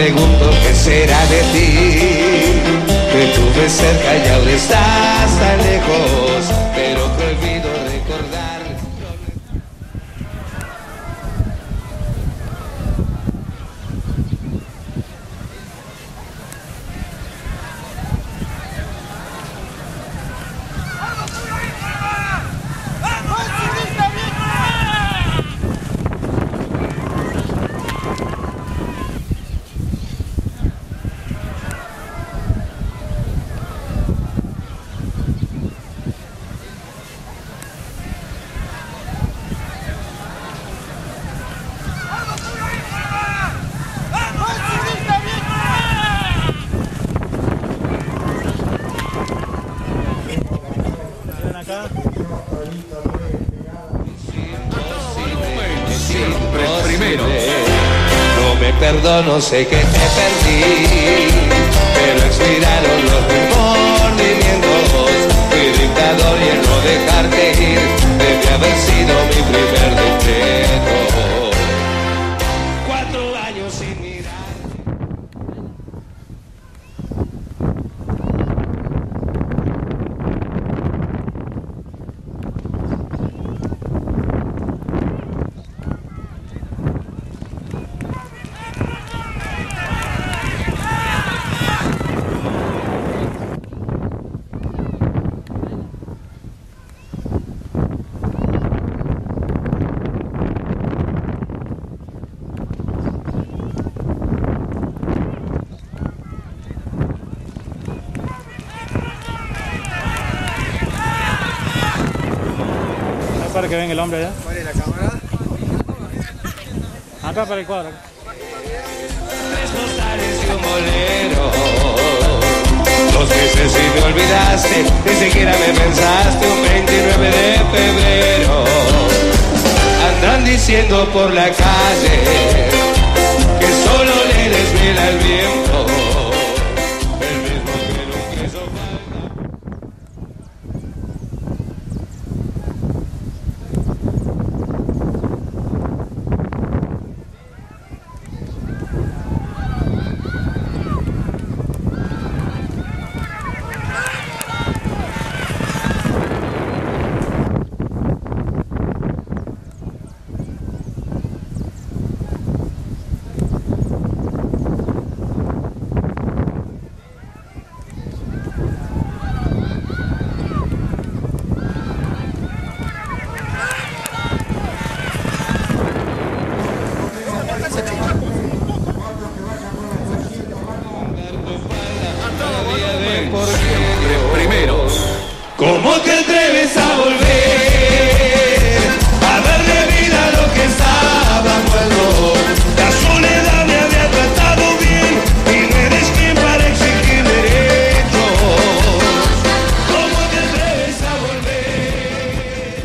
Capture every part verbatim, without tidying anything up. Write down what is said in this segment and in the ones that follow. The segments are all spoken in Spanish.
pregunto qué será de ti. Me tuve cerca y ahora estás tan lejos, pero prohibido recordar. Perdono, sé que te perdí, pero expiraron los remordimientos. Fui dictador y el no dejarte ir debe haber sido mi primer decreto. Cuatro años sin mirar. Para que venga el hombre allá. ¿Cuál es la cámara? Acá para el cuadro. Tres postales y un bolero. Dos meses y me olvidaste, ni siquiera me pensaste un veintinueve de febrero. Andan diciendo por la calle que solo le desvela el viento. El mismo que nunca hizo falta. Primero, ¿cómo te atreves a volver a darle vida a lo que estaba muerto? La soledad me había tratado bien y no eres quien para exigir derechos. ¿Cómo te atreves a volver?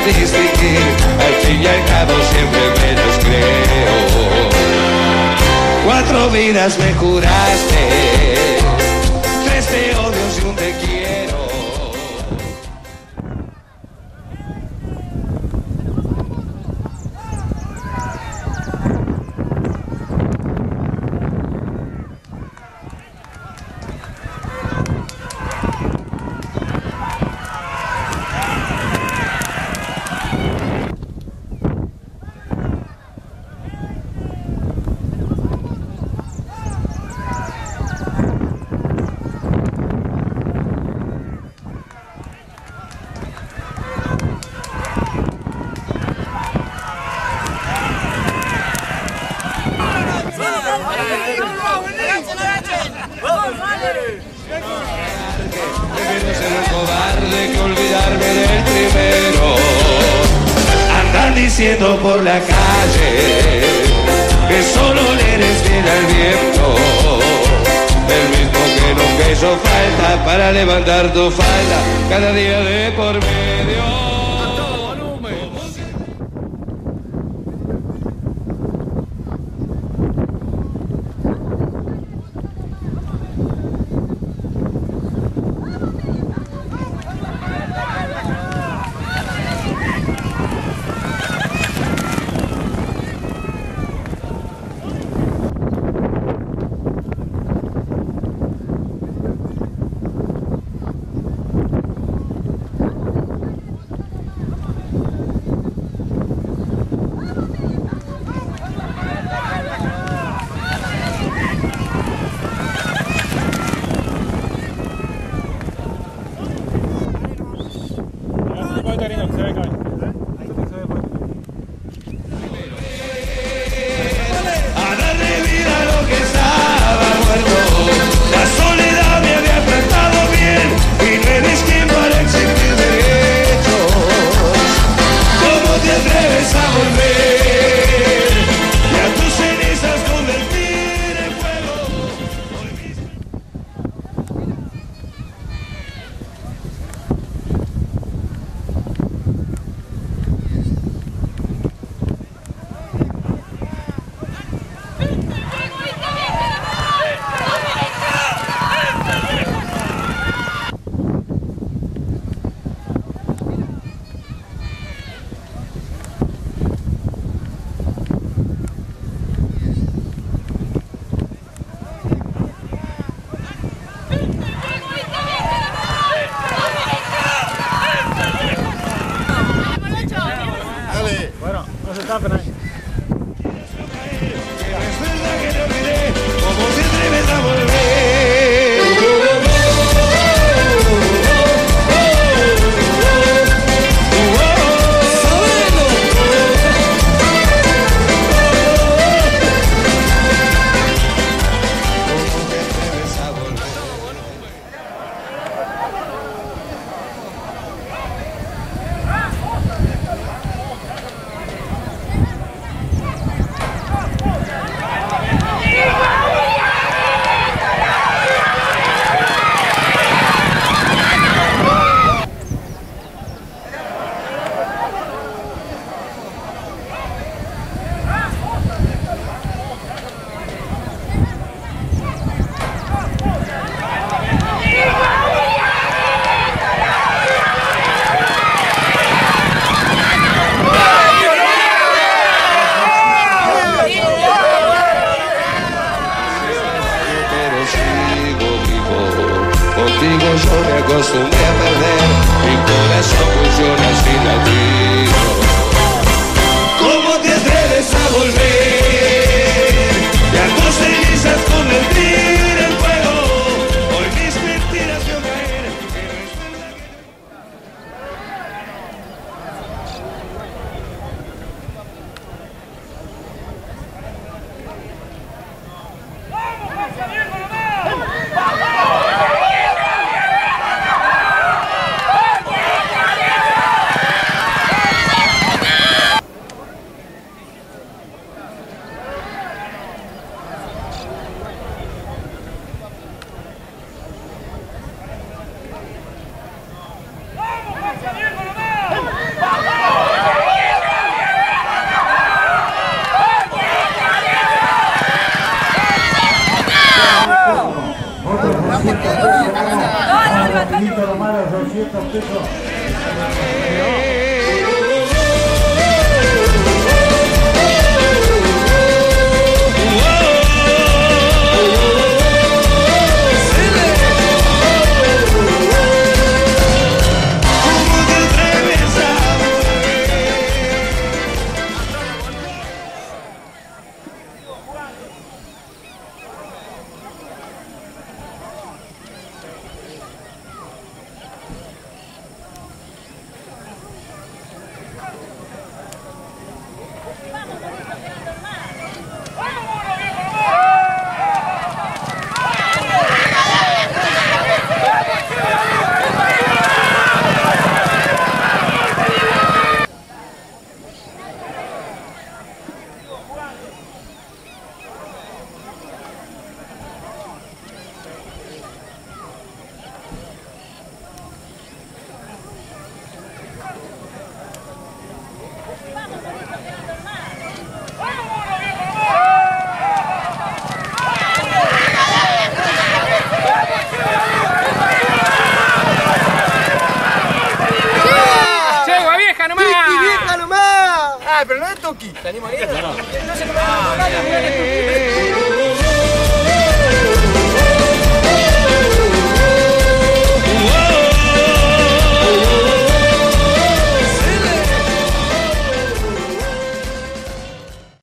distinguir, al fin y al cabo siempre me las creo. Cuatro vidas me juraste, tres te odios y un te quiero. Prefiero ser un cobarde que olvidarme del primero. Andan diciendo por la calle que solo le eres fiel al viento, el mismo que nunca hizo falta para levantar tu falda cada día de por medio. A darle vida a lo que estaba muerto. La soledad me había tratado bien y no eres quien para exigir derechos. ¿Cómo te atreves a volver y a tus cenizas convertir en fuego? Bueno, no se tapen ahí. Es verdad que te olvidé. ¿Cómo te atreves a volver? Pero no es Toki. ¿Te animo a ir? No, no se lo va a